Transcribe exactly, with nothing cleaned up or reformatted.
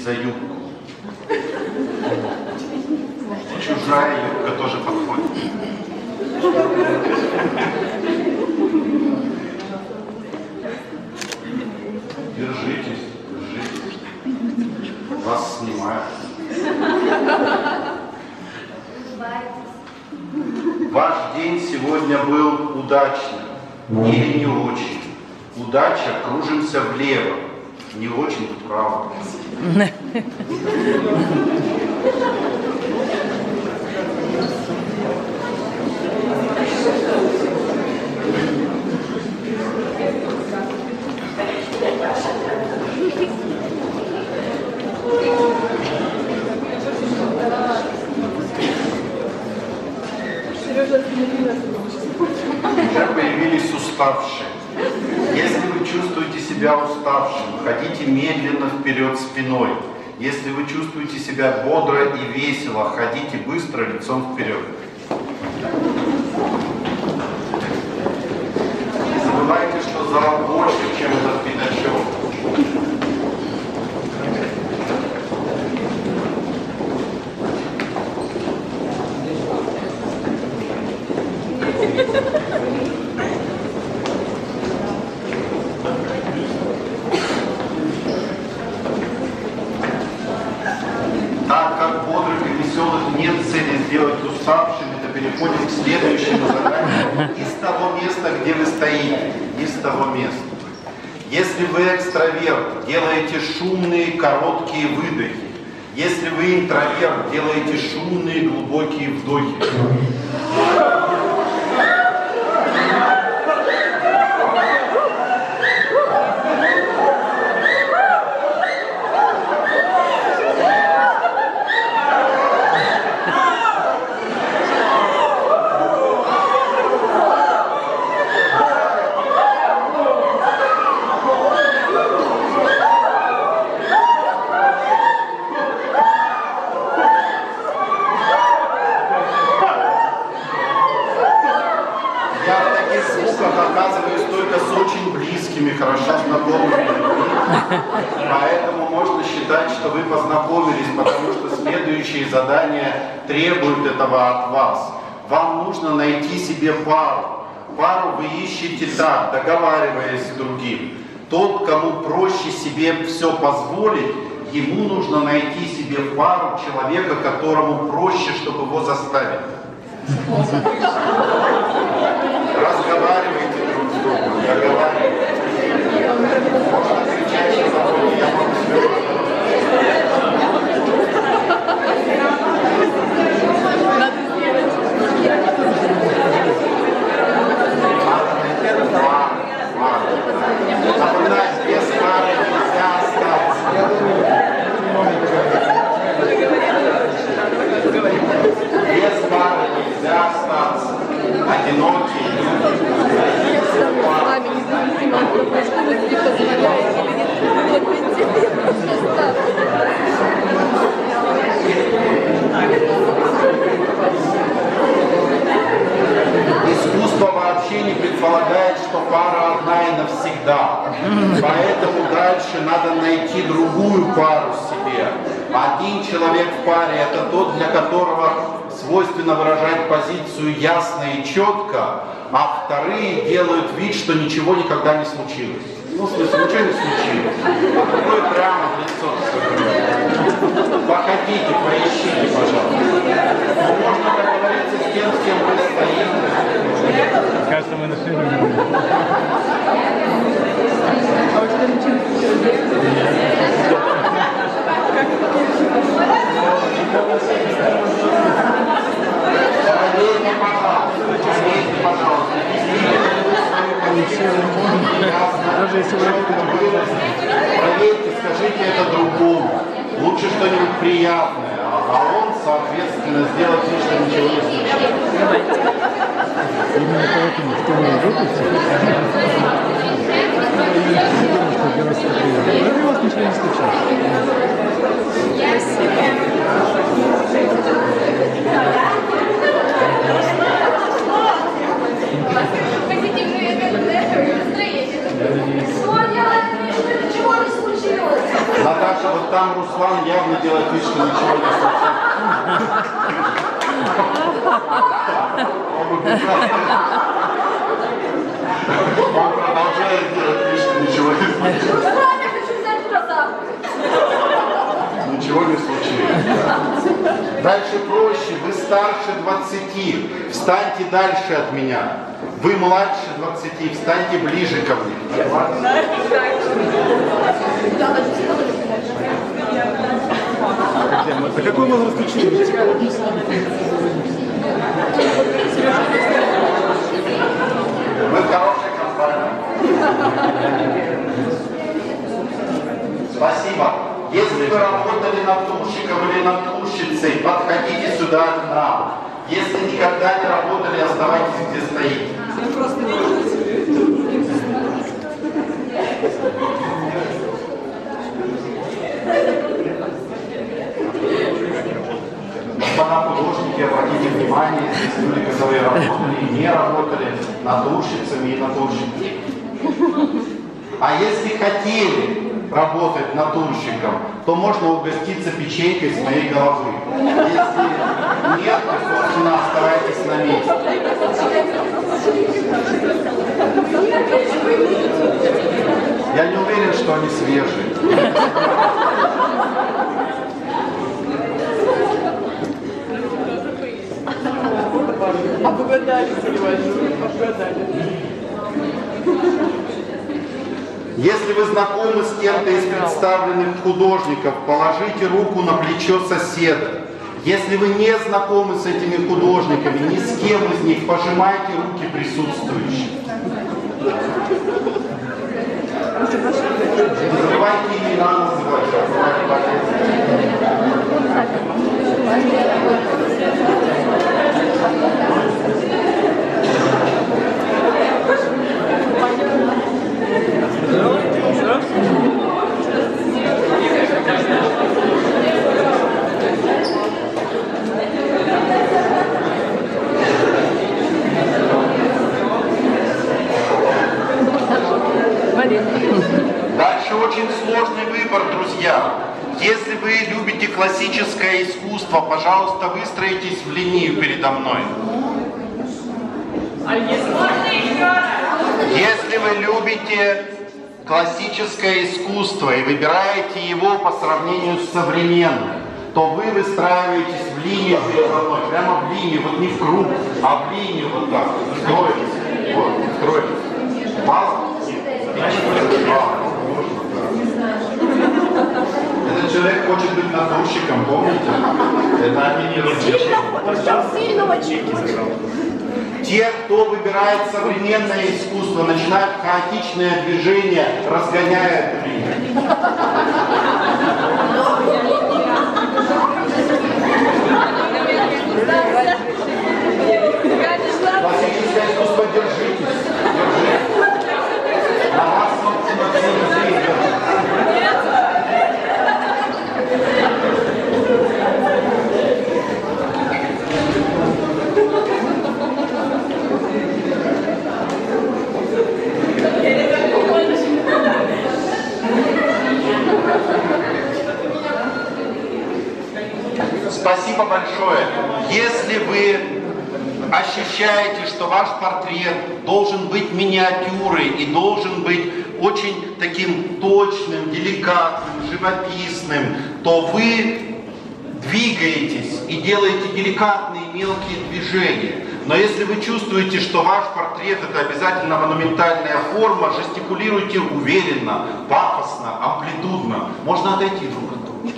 за юбку. Чужая юбка тоже подходит. Держитесь, держитесь. Вас снимают. Ваш день сегодня был удачным или не очень. Удача, кружимся влево, не очень вправо. Уже появились уставшие. Если вы чувствуете себя уставшим, ходите медленно вперед спиной. Если вы чувствуете себя бодро и весело, ходите быстро лицом вперед. Не забывайте, что зал больше, чем этот пятачок. Так как бодрых и веселых нет цели сделать уставшими, то переходим к следующему заданию из того места, где вы стоите, из того места. Если вы экстраверт, делаете шумные короткие выдохи. Если вы интроверт, делаете шумные глубокие вдохи. Оказываюсь только с очень близкими, хорошо знакомыми людьми. Поэтому можно считать, что вы познакомились, потому что следующие задания требуют этого от вас. Вам нужно найти себе пару. Пару вы ищете так, договариваясь с другим. Тот, кому проще себе все позволить, ему нужно найти себе пару человека, которому проще, чтобы его заставить. Разговаривайте друг с другом, договаривайтесь. Можно кричать, что такое, я могу сделать. Напоминать, без пары нельзя остаться. Без пары нельзя остаться. Одинокие люди. Искусство вообще не предполагает, что пара одна и навсегда. Поэтому дальше надо найти другую пару себе. Один человек в паре – это тот, для которого свойственно выражать позицию ясно и четко, а вторые делают вид, что ничего никогда не случилось. Ну, в смысле, ничего не случилось. А другой прямо в лицо. Походите, поищите, пожалуйста. Ну, можно договориться с тем, с кем вы стоите. Кажется, мы нашли друг Проверьте, пожалуйста. Проверьте, пожалуйста. Даже если вы проверьте, скажите это другому. Лучше что-нибудь приятное, а он, соответственно, сделает вид, что ничего не случилось. Именно поэтому, что мы выпустим, у вас ничего не случилось. Наташа, вот там Руслан. Иван явно делает вид, что ничего не случилось. Он продолжает делать вид, что ничего не случилось. Ничего не случилось. Дальше проще. Вы старше двадцати. Встаньте дальше от меня. Вы младше двадцати. Встаньте ближе ко мне. А какой возраст учились? Вы в хорошей компании. Спасибо. Если вы работали натурщиком или натурщицей, подходите сюда к нам. Если никогда не работали, оставайтесь где стоите. Господа художники, обратите внимание, здесь люди, которые работали и не работали натурщицами и натурщиками. А если хотели работать натурщиком, то можно угоститься печенькой с моей головы. Если нет, то, собственно, оставайтесь на месте. Я не уверен, что они свежие. Обгадали, Сергей, обгадали. Если вы знакомы с кем-то из представленных художников, положите руку на плечо соседа. Если вы не знакомы с этими художниками, ни с кем из них, пожимайте руки присутствующих. Не забывайте имена называть. Дальше очень сложный выбор, друзья. Если вы любите классическое искусство, пожалуйста, выстроитесь в линию передо мной. Если вы любите классическое искусство и выбираете его по сравнению с современным, то вы выстраиваетесь в линию передо мной, прямо в линию, вот не в круг, а в линию вот так, строитесь, вот, строитесь. Мало? Этот человек хочет быть натурщиком, помните? Это анимирует. Те, кто выбирает современное искусство, начинают хаотичное движение, разгоняя эту линию. Классическое искусство, держитесь. Держитесь. На вас, собственно, все людей. Спасибо большое. Если вы ощущаете, что ваш портрет должен быть миниатюрой и должен быть очень таким точным, деликатным, живописным, то вы двигаетесь и делаете деликатные мелкие движения. Но если вы чувствуете, что ваш портрет это обязательно монументальная форма, жестикулируйте уверенно, пафосно, амплитудно. Можно отойти друг от друга.